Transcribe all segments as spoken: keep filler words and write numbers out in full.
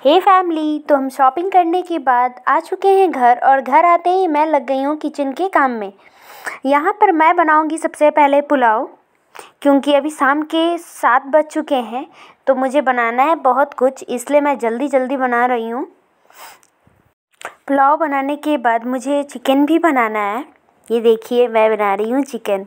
हे family, तो हम shopping करने के बाद आ चुके हैं घर और घर आते ही मैं लग गई हूँ किचन के काम में। यहाँ पर मैं बनाऊँगी सबसे पहले पुलाव, क्योंकि अभी शाम के सात बज चुके हैं तो मुझे बनाना है बहुत कुछ, इसलिए मैं जल्दी जल्दी बना रही हूँ। पुलाव बनाने के बाद मुझे चिकन भी बनाना है। ये देखिए मैं बना रही हूँ चिकन।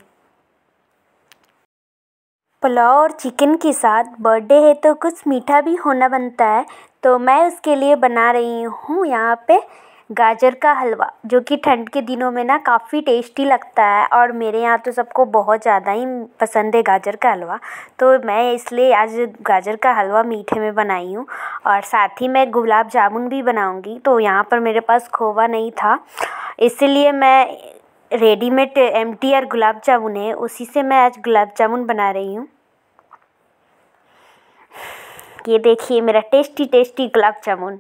पुलाव और चिकन के साथ बर्थडे है तो कुछ मीठा भी होना बनता है, तो मैं उसके लिए बना रही हूँ यहाँ पे गाजर का हलवा, जो कि ठंड के दिनों में ना काफ़ी टेस्टी लगता है और मेरे यहाँ तो सबको बहुत ज़्यादा ही पसंद है गाजर का हलवा। तो मैं इसलिए आज गाजर का हलवा मीठे में बनाई हूँ और साथ ही मैं गुलाब जामुन भी बनाऊँगी। तो यहाँ पर मेरे पास खोवा नहीं था, इसलिए मैं readymade M T R gulab jamun है उसी से मैं आज गुलाब जामुन बना रही हूँ। ये देखिए मेरा tasty tasty gulab jamun.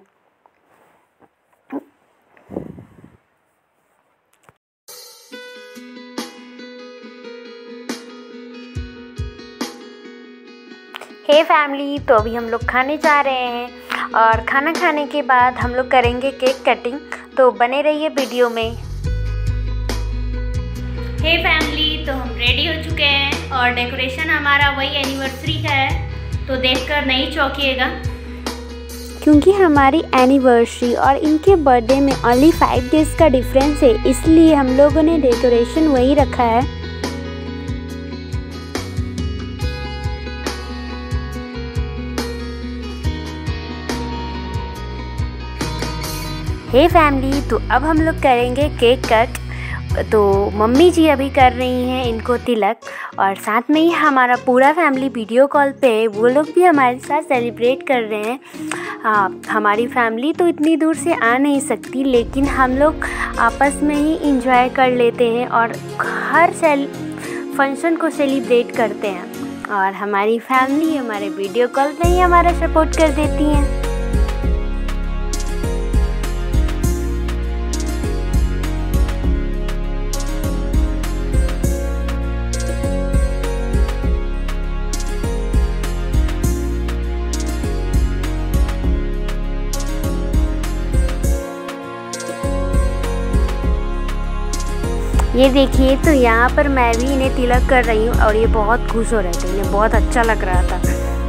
Hey family, तो अभी हम लोग खाने जा रहे हैं और खाना खाने के बाद हम लोग करेंगे केक कटिंग, तो बने रहिए वीडियो में। हे फैमिली, तो हम रेडी हो चुके हैं और डेकोरेशन हमारा वही एनिवर्सरी का है, तो देखकर नहीं चौंकिएगा, क्योंकि हमारी एनिवर्सरी और इनके बर्थडे में ओनली फाइव डेज़ का डिफरेंस है, इसलिए हम लोगों ने डेकोरेशन वही रखा है। हे फैमिली, तो अब हम लोग करेंगे केक कट। तो मम्मी जी अभी कर रही हैं इनको तिलक और साथ में ही हमारा पूरा फैमिली वीडियो कॉल पे है, वो लोग भी हमारे साथ सेलिब्रेट कर रहे हैं। हाँ, हमारी फैमिली तो इतनी दूर से आ नहीं सकती, लेकिन हम लोग आपस में ही इंजॉय कर लेते हैं और हर सेल फंक्शन को सेलिब्रेट करते हैं और हमारी फैमिली हमारे वीडियो कॉल पे ही हमारा सपोर्ट कर देती हैं। ये देखिए, तो यहाँ पर मैं भी इन्हें तिलक कर रही हूँ और ये बहुत खुश हो रहे थे, इन्हें बहुत अच्छा लग रहा था।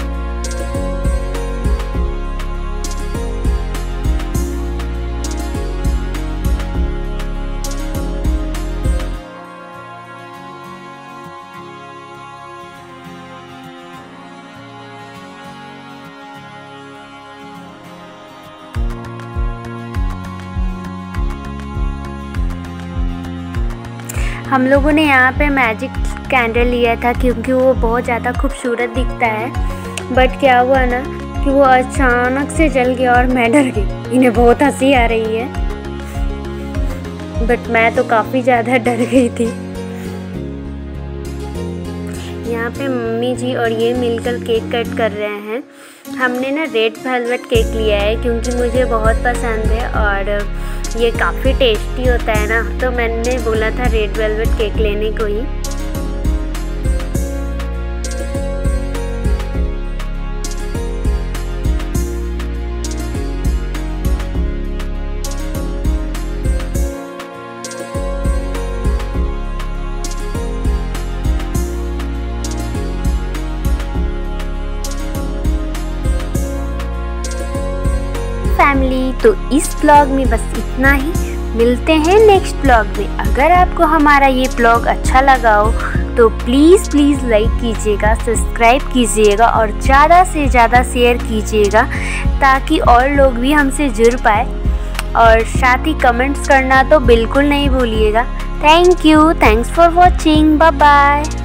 हम लोगों ने यहाँ पे मैजिक कैंडल लिया था क्योंकि वो बहुत ज़्यादा खूबसूरत दिखता है, बट क्या हुआ ना कि वो अचानक से जल गया और मैं डर गई। इन्हें बहुत हंसी आ रही है, बट मैं तो काफ़ी ज़्यादा डर गई थी। यहाँ पे मम्मी जी और ये मिलकर केक कट कर रहे हैं। हमने ना रेड वेलवेट केक लिया है क्योंकि मुझे बहुत पसंद है और ये काफ़ी टेस्टी होता है ना, तो मैंने बोला था रेड वेलवेट केक लेने को ही। फैमिली, तो इस ब्लॉग में बस इतना ही। मिलते हैं नेक्स्ट ब्लॉग में। अगर आपको हमारा ये ब्लॉग अच्छा लगा हो तो प्लीज़ प्लीज़ लाइक कीजिएगा, सब्सक्राइब कीजिएगा और ज़्यादा से ज़्यादा शेयर कीजिएगा ताकि और लोग भी हमसे जुड़ पाए, और साथ ही कमेंट्स करना तो बिल्कुल नहीं भूलिएगा। Thank you, thanks for watching, bye bye.